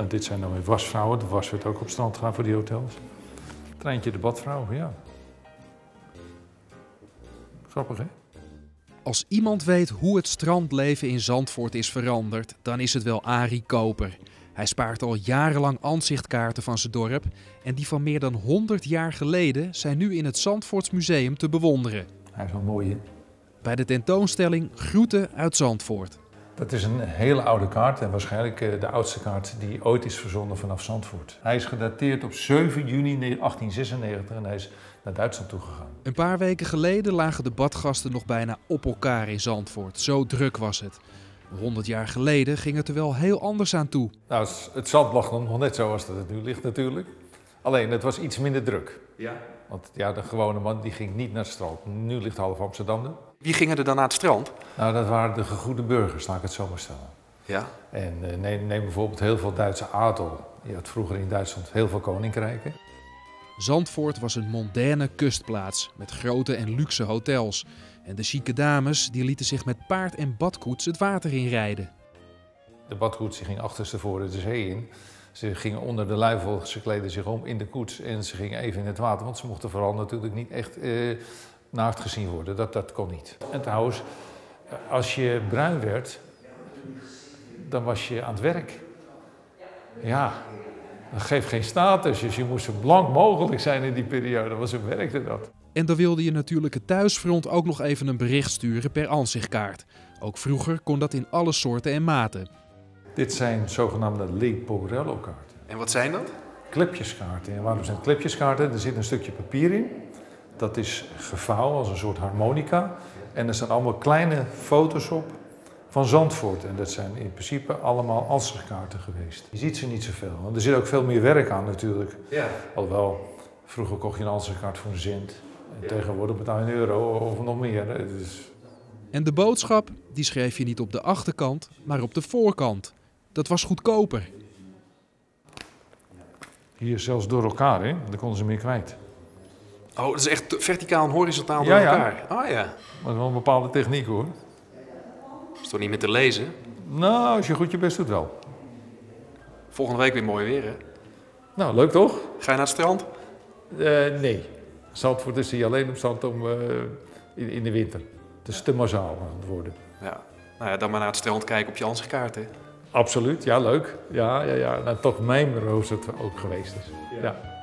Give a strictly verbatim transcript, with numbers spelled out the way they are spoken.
Nou, dit zijn dan weer wasvrouwen. De was werd ook op het strand gedaan voor die hotels. Treintje de badvrouw, ja. Grappig, hè? Als iemand weet hoe het strandleven in Zandvoort is veranderd, dan is het wel Arie Koper. Hij spaart al jarenlang aanzichtkaarten van zijn dorp en die van meer dan honderd jaar geleden zijn nu in het Zandvoorts Museum te bewonderen. Hij is wel mooi, hè? Bij de tentoonstelling Groeten uit Zandvoort. Dat is een hele oude kaart en waarschijnlijk de oudste kaart die ooit is verzonden vanaf Zandvoort. Hij is gedateerd op zeven juni achttien zesennegentig en hij is naar Duitsland toegegaan. Een paar weken geleden lagen de badgasten nog bijna op elkaar in Zandvoort. Zo druk was het. honderd jaar geleden ging het er wel heel anders aan toe. Nou, het zand lag nog net zoals dat het nu ligt natuurlijk. Alleen het was iets minder druk. Ja. Want ja, de gewone man die ging niet naar het strand. Nu ligt half Amsterdam er. Wie gingen er dan naar het strand? Nou, dat waren de gegoede burgers, laat ik het zo maar stellen. Ja. En uh, neem, neem bijvoorbeeld heel veel Duitse adel. Je had vroeger in Duitsland heel veel koninkrijken. Zandvoort was een mondaine kustplaats met grote en luxe hotels. En de chique dames die lieten zich met paard en badkoets het water inrijden. De badkoets die ging achterstevoren de zee in. Ze gingen onder de luifel, ze kleden zich om in de koets en ze gingen even in het water. Want ze mochten vooral natuurlijk niet echt uh, naakt gezien worden. Dat, dat kon niet. En trouwens, als je bruin werd, dan was je aan het werk. Ja, dat geeft geen status. Dus je moest zo blank mogelijk zijn in die periode. Want zo werkte dat. En dan wilde je natuurlijk het thuisfront ook nog even een bericht sturen per aanzichtkaart. Ook vroeger kon dat in alle soorten en maten. Dit zijn zogenaamde Leporello-kaarten. En wat zijn dat? Klepjeskaarten. En waarom zijn het klepjeskaarten? Er zit een stukje papier in. Dat is gevouwen als een soort harmonica. En er staan allemaal kleine foto's op van Zandvoort. En dat zijn in principe allemaal ansichtkaarten geweest. Je ziet ze niet zoveel, want er zit ook veel meer werk aan natuurlijk. Ja. Alhoewel, vroeger kocht je een ansichtkaart voor een cent. En ja. Tegenwoordig betaal je een euro of nog meer. Dus... En de boodschap, die schreef je niet op de achterkant, maar op de voorkant. Dat was goedkoper. Hier zelfs door elkaar, hè? Dan konden ze meer kwijt. Oh, dat is echt verticaal en horizontaal door ja, ja. elkaar? Oh ja. Maar dat is wel een bepaalde techniek, hoor. Is toch niet meer te lezen? Nou, als je goed je best doet wel. Volgende week weer mooi weer, hè? Nou, leuk toch? Ga je naar het strand? Uh, nee. Zandvoort is hier alleen op zand om, uh, in, in de winter. Het is te massaal aan het worden. Ja. Nou ja, dan maar naar het strand kijken op je ansichtkaart, hè? Absoluut, ja, leuk. Ja, ja, ja. Nou, toch mijn roos het ook geweest is. Ja. Ja.